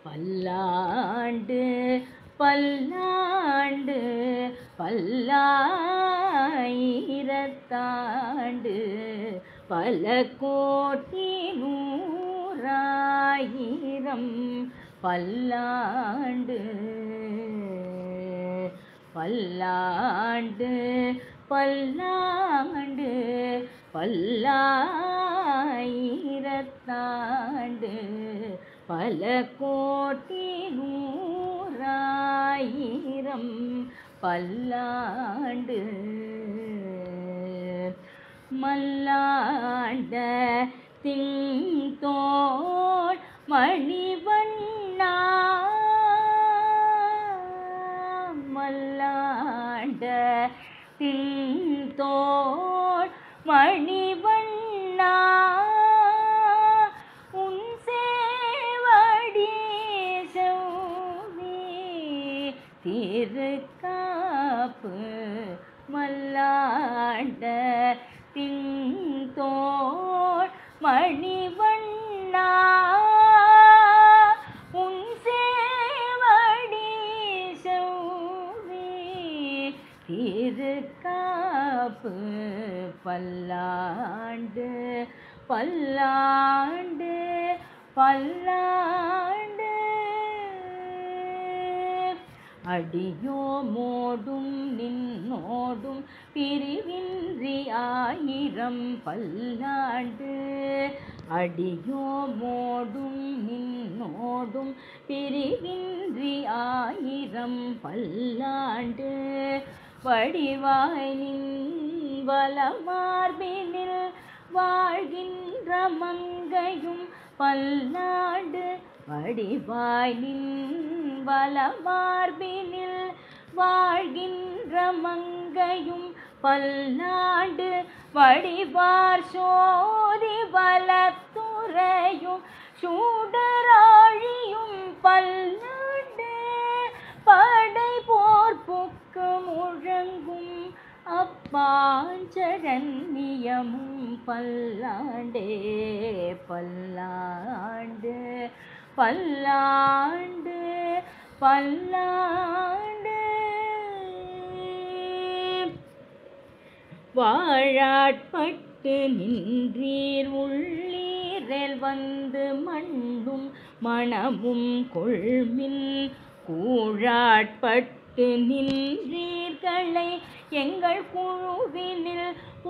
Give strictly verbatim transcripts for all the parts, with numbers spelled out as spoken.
பல்லாண்டு பல்லாண்டு பல்லாயிரத்தாண்டு பல கோட்டி நூறாயிரம் பல்லாண்டு பல்லாண்டு பல்லாண்டு பல்லாயிரத்தாண்டு பல கோட்டி நூறாயிரம் பல்லாண்டு மல்லாண்ட திங்கோள் மணிவண்ணா மல்லாண்ட திங்கோள் மணிவண்ணா உன் சேவடி செவ்வி திருக்காப்பு மல்லாண்ட திங்கோள் மணிவண்ணா உன் சேவடி செவ்வி திருக்காப்பு பல்லாண்டு பல்லாண்டு பல்லாண்டு அடியோ மோடும் நின்னோடும் பிரிவின்றி ஆயிரம் பல்லாண்டு அடியோ மோடும் நின்னோடும் பிரிவின்றி ஆயிரம் பல்லாண்டு வடிவாய் நின் வலமார்பினில் வாழ்கின்ற மங்கையும் பல்லாண்டு வடிவாய் நின் வலமார்பினில் வாழ்கின்ற மங்கையும் பல்லாண்டு வடிவார் சோதி வலத்துறையும் சூடராழியும் பல்லாண்டு படை போர் புக்கு முழங்கும் அப்பாஞ்சரண்யமும் பல்லாண்டே பல்லாண்டு பல்லாண்டு பல்லாண்டு வாழாட்பட்டு நின்றீர் உள்ளீரல் வந்து மண்ணும் மணமும் கொள்மின் கூழாட்பட்டு நின்றீர்களை எங்கள் குழுவினில்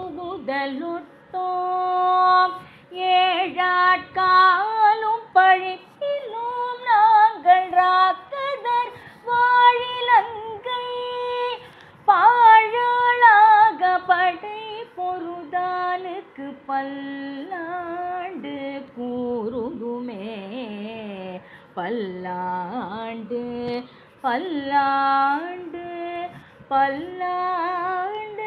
புகுதலொட்டோம் ஏழாட்காலும் பழிப்பிலும் நாங்கள் ராக்கதர் வாழிலங்கை பாழாளாக படை பொருதானுக்கு பல்லாண்டு கூறுதுமே பல்லாண்டு பல்லாண்டு பல்லாண்டு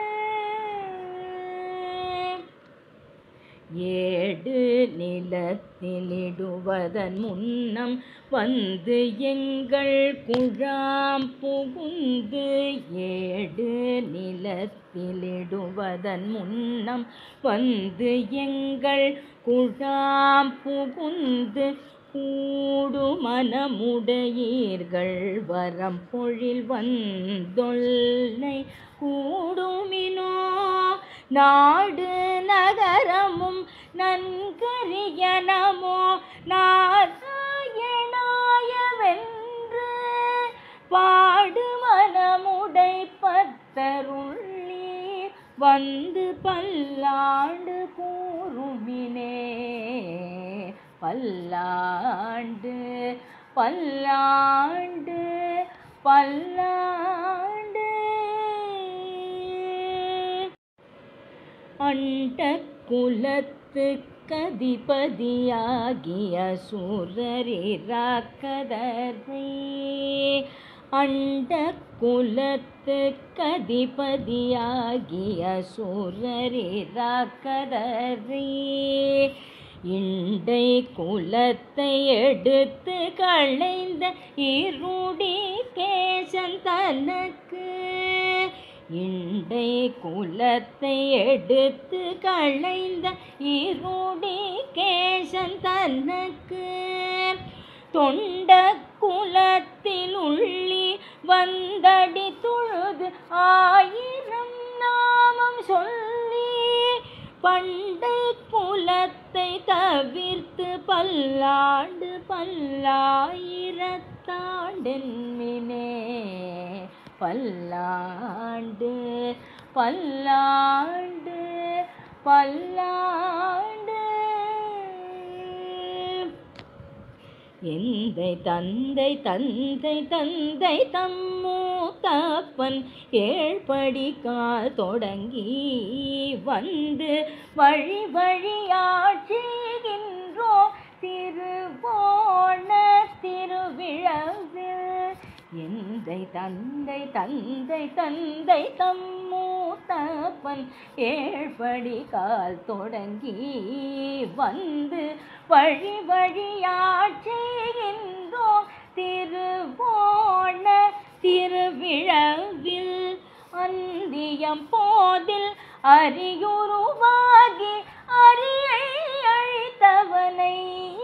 ஏடு நிலத்திலிடுவதன் முன்னம் வந்து எங்கள் குழாம் புகுந்து ஏடு நிலத்திலிடுவதன் முன்னம் வந்து எங்கள் குழாம் புகுந்து கூடு மனமுடையீர்கள் வரம் பொழில் வந்தொல்லை கூடுமினோ நாடு நகரமும் நன்கரிய நமோ நாராயணாயவென்று பாடு மனமுடை பத்தருள்ளீர் வந்து பல்லாண்டு கூறுமினே பல்லாண்டு பல்லாண்டு பல்லாண்டு அண்ட குலத்து கதிபதியாகிய சூரரிராக்கதரை அண்ட குலத்து கதிபதியாகிய சூரரிராக்கதரை இண்டை குலத்தை எடுத்து களைந்த இருடி கேசன் தனக்கு இண்டை குலத்தை எடுத்து களைந்த இருடி கேசன் தனக்கு தொண்ட குலத்தில் உள்ளி வந்தடி தொழுது ஆயிரம் நாமம் சொல்லி பண்டை குலத்தை தவிர்த்து பல்லாண்டு பல்லாயிரத்தாண்டென்மினே பல்லாண்டு பல்லாண்டு பல்லாண்டு. எந்தை தந்தை தந்தை தந்தை தம்மூத்தப்பன் ஏழ்படிக்கால் தொடங்கி வந்து வழி வழியாட்சிகின்றோம் திருவோண திருவிழாவில். எந்தை தந்தை தந்தை தந்தை தம்மூத்தப்பன் ஏழ்படிக்கால் தொடங்கி வந்து வழி வழியாட்சிகின்றோம் திருவோண திருவிழாவில். அந்தியம் போதில் அரியுருவாகி அரியை அழித்தவனை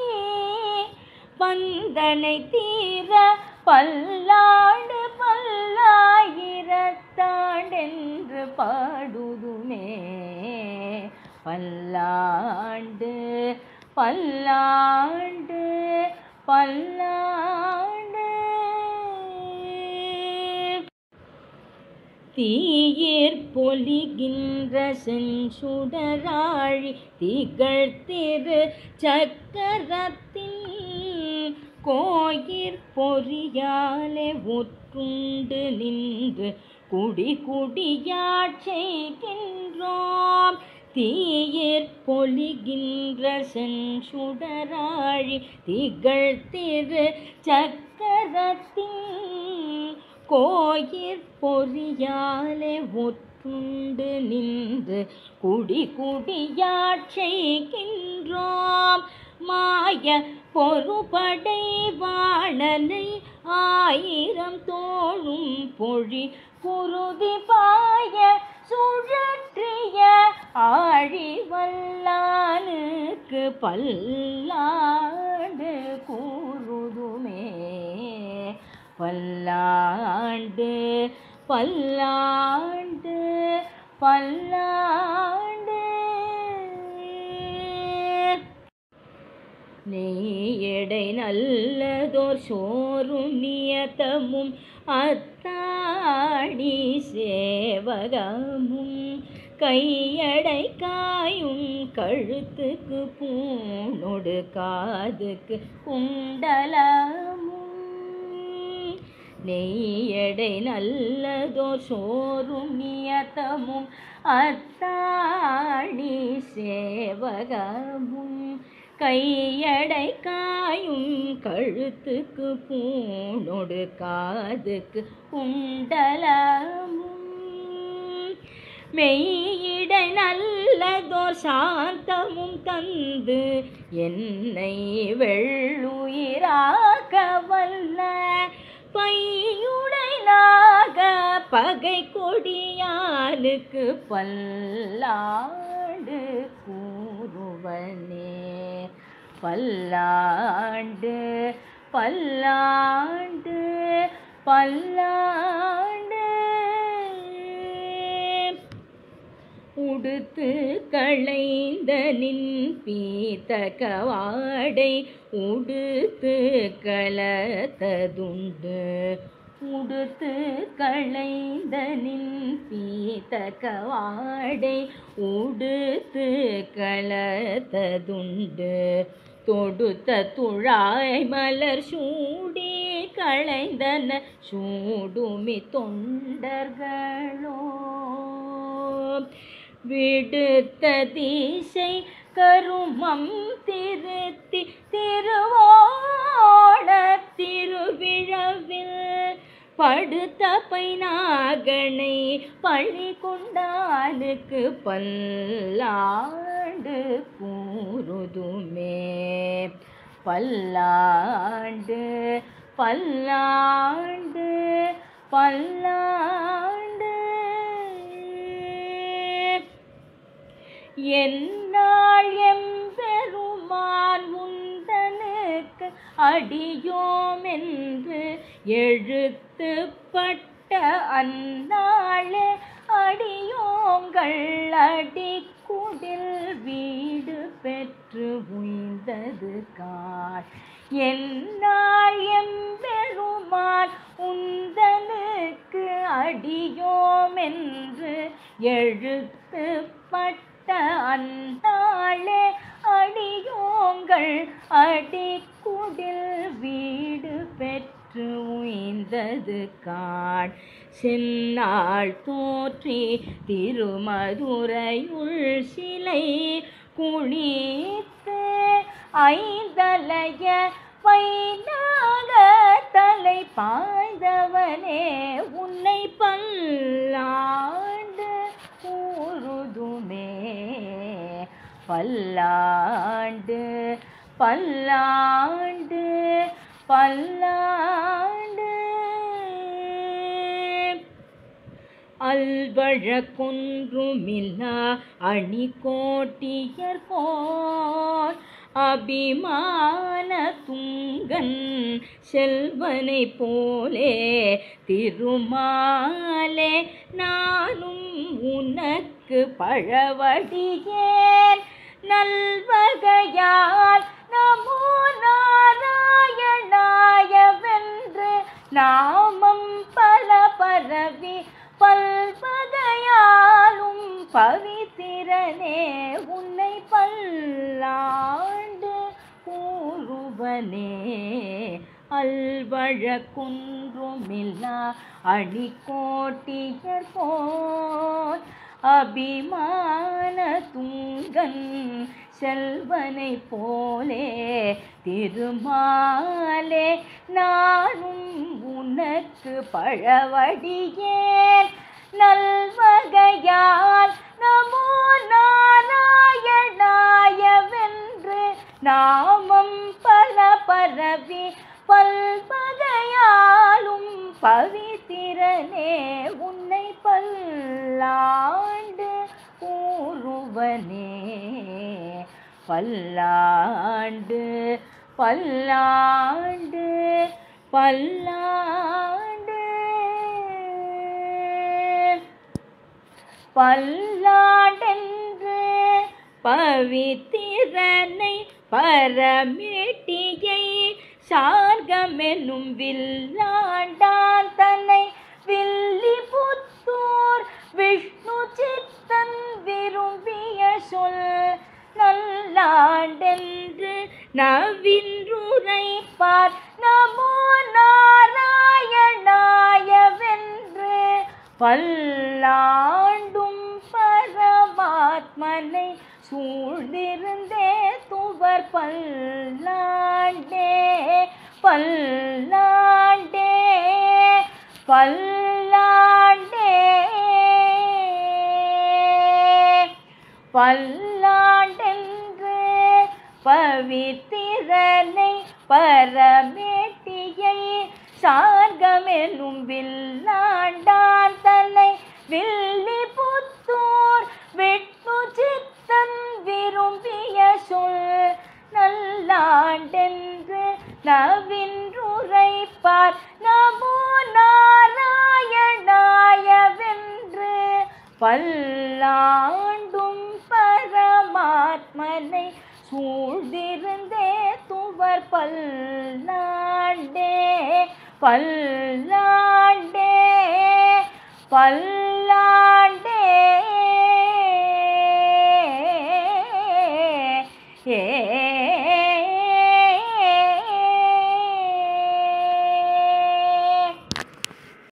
பந்தனை தீர பல்லாண்டு பல்லாயிரத்தாண்டென்று பாடுதுமே பல்லாண்டு பல்லாண்டு பல்லாண்டு. தீயிற் பொலிகின்ற செஞ்சுடராழி திகழ் திரு சக்கரத்தின் கோயிற் பொறியாலே உற்றுண்டு நின்று குடி குடியாட்சிக்கின்றோம். தீயிற் பொலிகின்ற செஞ்சுடராழி திகழ் திரு சக்கரத்தின் கோயிற் பொறியாலே உற்றுண்டு நின்று குடி குடியாட்சிக்கின்றோம். மாய பொறுபடை வாணனை ஆயிரம் தோழும் பொழி குருதி பாய சுழற்றிய ஆழிவல்லானுக்கு பல்லாண்டு கூறுதுமே பல்லாண்டு பல்லாண்டு பல்லாண்டு. நெய்யடை நல்லதோர் சோறும் நியதமும் அத்தாடி சேவகமும் கையடை காயும் கழுத்துக்கு பூணொடு காதுக்கு குண்டலமும். நெய்யடை நல்லதோர் சோறும் நியதமும் அத்தாடி சேவகமும் கையடை காயும் கழுத்துக்கு பூணொடு காதுக்கு குண்டலமும். மெய்யிடை நல்லதோர் சாந்தமும் தந்து என்னை வெள்ளுயிராக்க வல்ல பையுடை நாக பகை கொடியானுக்கு பல்லாண்டு கூறுவனே பல்லாண்டு பல்லாண்டு பல்லாண்டு. உடுத்து களைந்த நின் பீத்தகவாடை உடுத்து கலத்ததுண்டு. உடுத்து களைந்த நின் பீத்தகவாடை உடுத்து கலத்ததுண்டு. தொடுத்த துழாய் மலர் சூடி களைந்தன சூடுமி தொண்டர்களோ. விடுத்த திசை கருமம் திருத்தி திருவோண திருவிழவில் படுத்த பைநாகனை பழி கொண்டானுக்கு பல்லாண்டு கூறுதுமே பல்லாண்டு பல்லாண்டு பல்லாண்டு. என்னாள் எம்பெருமான் உந்தனுக்கு அடியோம் என்று எழுத்துப்பட்ட அந்நாளே அடியோங்கள் அடிக்குடில் வீடு பெற்று உய்ந்தது காண். எந்நாள் எம்பெருமான் உந்தனுக்கு அடியோம் என்று எழுத்துப்பட்ட அந்நாளே அடியோங்கள் அடிக்குடில் வீடு பெற்று உய்ந்தது காண். செந்நாள் தோற்றி திருமதுரையுள் சிலை குளித்து ஐந்தலைய வைனாக தலை பாய்ந்தவனே உன்னை பல்லாண்டு கூறுதுமே. பல்லாண்டு பல்லாண்டு பல்லாண்டு. அல்வழக்கொன்றுமில்லா அணி கோட்டியர்கோர் அபிமான துங்கன் செல்வனை போலே திருமாலே நானும் உனக்கு பழவடியேன் நல்வகையால் நமோ நாராயணாய வென்று நாமம் பல பரவி பல்வகையாலும் பவித்திரனே உன்னை பல்லாண்டு கூறுவனே. அல்வழக்கொன்றுமில்லா அணி கோட்டியர்கோர் அபிமான துங்கன் செல்வனை போலே திருமாலே நானும் உனக்கு பழவடியேன் நல்வகையால் நமோ நாராயணாய வென்று நாமம் பல பரவி பல்வகையாலும் பவித்திரனே உன்னை பல்லாண்டு கூறுவனே. பல்லாண்டு பல்லாண்டு பல்லாண்டு. பல்லாண்டென்று பவித்திரனை பரமேட்டியை சார்கமெனும் வில்லாண்டான் தன்னை வில்லி புத்தூர் விஷ்ணு சித்தன் விரும்பிய சொல் நல்லாண்டென்று நவின்றுரைப்பார் நமோ நாராயணாய வென்று பல்லாண்டும் பரமாத்மனை சூழ்ந்திருந்தே துவர் பல்லாண்டே பல்லாண்டே பல்லாண்டே பல்லாண்டென்று பவித்திரனை பரமேட்டியை சார்கமெனும் வில்லாண்டான் தன்னை வில்லி புத்தூர் விஷ்ணு சித்தன் விரும்பிய சொல் நல்லாண்டென்று நவின்றுரைப்பார் நமோ நாராயணாய வென்று பல்லாண்டும் பரமாத்மனை சூழ்ந்திருந்தே துவர் பல்லாண்டே பல்லாண்டே பல்லாண்டே.